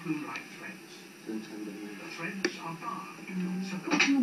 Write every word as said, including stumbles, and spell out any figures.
blue light threads. 저는 잘 모릅니다. Threads are barred on some